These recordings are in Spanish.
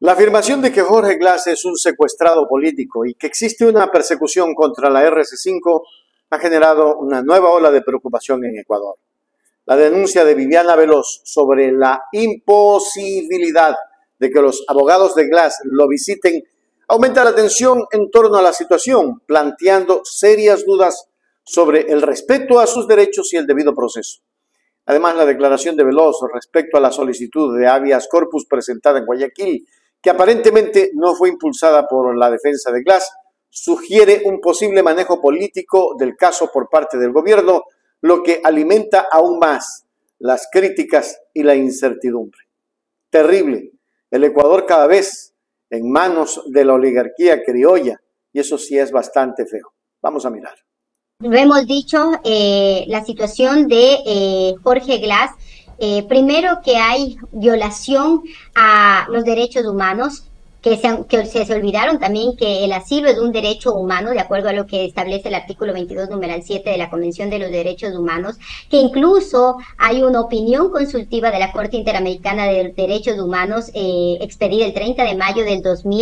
La afirmación de que Jorge Glass es un secuestrado político y que existe una persecución contra la RC5 ha generado una nueva ola de preocupación en Ecuador. La denuncia de Viviana Veloz sobre la imposibilidad de que los abogados de Glass lo visiten aumenta la tensión en torno a la situación, planteando serias dudas sobre el respeto a sus derechos y el debido proceso. Además, la declaración de Veloz respecto a la solicitud de habeas corpus presentada en Guayaquil, que aparentemente no fue impulsada por la defensa de Glass, sugiere un posible manejo político del caso por parte del gobierno, lo que alimenta aún más las críticas y la incertidumbre. Terrible. El Ecuador cada vez en manos de la oligarquía criolla, y eso sí es bastante feo. Vamos a mirar. Lo hemos dicho, la situación de Jorge Glass, primero que hay violación a los derechos humanos, que se olvidaron también que el asilo es un derecho humano, de acuerdo a lo que establece el artículo 22, numeral 7 de la Convención de los Derechos Humanos, que incluso hay una opinión consultiva de la Corte Interamericana de Derechos Humanos expedida el 30 de mayo del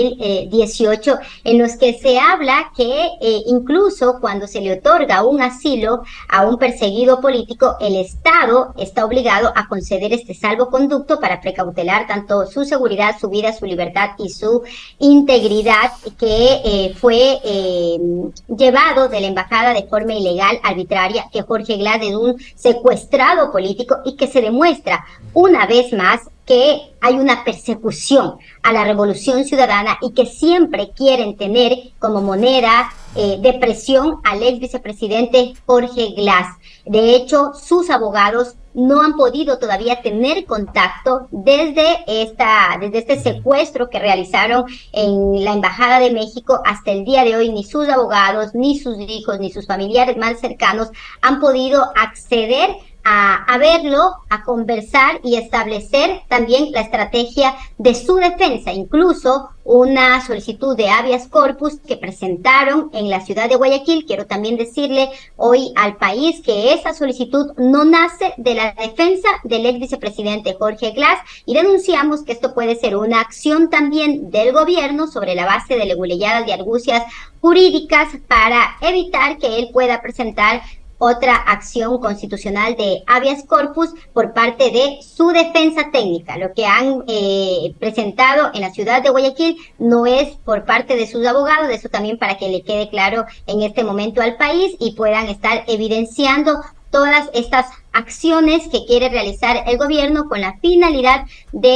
2018, en los que se habla que incluso cuando se le otorga un asilo a un perseguido político, el Estado está obligado a conceder este salvoconducto para precautelar tanto su seguridad, su vida, su libertad y su integridad, que fue llevado de la embajada de forma ilegal, arbitraria, que Jorge Glass es un secuestrado político y que se demuestra una vez más que hay una persecución a la revolución ciudadana y que siempre quieren tener como moneda de presión al ex vicepresidente Jorge Glass. De hecho, sus abogados no han podido todavía tener contacto desde este secuestro que realizaron en la Embajada de México hasta el día de hoy. Ni sus abogados, ni sus hijos, ni sus familiares más cercanos han podido acceder a verlo, a conversar y establecer también la estrategia de su defensa. Incluso una solicitud de habeas corpus que presentaron en la ciudad de Guayaquil. Quiero también decirle hoy al país que esa solicitud no nace de la defensa del ex vicepresidente Jorge Glass, y denunciamos que esto puede ser una acción también del gobierno sobre la base de leguleyadas y argucias jurídicas para evitar que él pueda presentar otra acción constitucional de habeas corpus por parte de su defensa técnica. Lo que han presentado en la ciudad de Guayaquil no es por parte de sus abogados, eso también para que le quede claro en este momento al país y puedan estar evidenciando todas estas acciones que quiere realizar el gobierno con la finalidad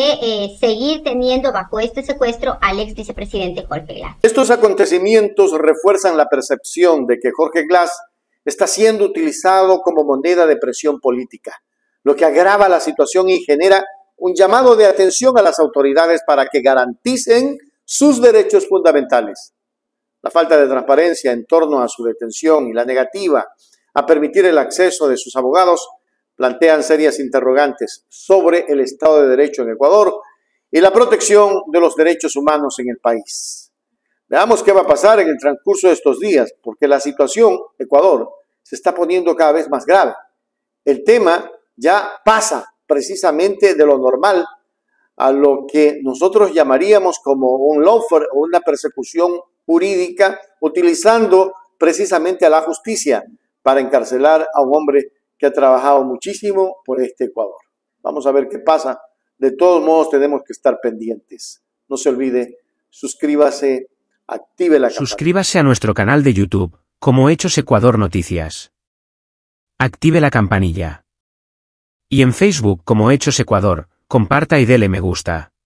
de seguir teniendo bajo este secuestro al ex vicepresidente Jorge Glass. Estos acontecimientos refuerzan la percepción de que Jorge Glass está siendo utilizado como moneda de presión política, lo que agrava la situación y genera un llamado de atención a las autoridades para que garanticen sus derechos fundamentales. La falta de transparencia en torno a su detención y la negativa a permitir el acceso de sus abogados plantean serias interrogantes sobre el Estado de Derecho en Ecuador y la protección de los derechos humanos en el país. Veamos qué va a pasar en el transcurso de estos días, porque la situación en Ecuador se está poniendo cada vez más grave. El tema ya pasa precisamente de lo normal a lo que nosotros llamaríamos como un lawfare o una persecución jurídica, utilizando precisamente a la justicia para encarcelar a un hombre que ha trabajado muchísimo por este Ecuador. Vamos a ver qué pasa. De todos modos tenemos que estar pendientes. No se olvide, suscríbase, active la campanita. Suscríbase a nuestro canal de YouTube, como Hechos Ecuador Noticias. Active la campanilla. Y en Facebook como Hechos Ecuador, comparta y dele me gusta.